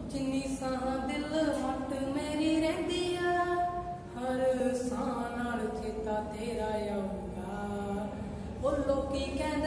जिन्नी साह दिल मट मेरी रहंदी आ, हर साह नाल चेता तेरा आऊगा। ओ लोकी कहंदे